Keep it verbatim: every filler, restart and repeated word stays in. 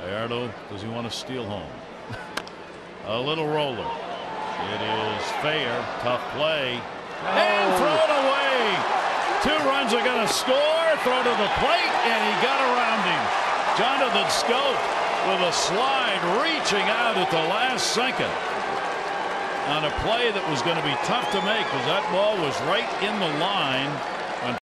Gallardo, does he want to steal home? A little roller. It is fair. Tough play. Oh. And thrown away. Two runs are going to score. Throw to the plate, and he got around him. Jonathan Schoop with a slide, reaching out at the last second on a play that was going to be tough to make because that ball was right in the line.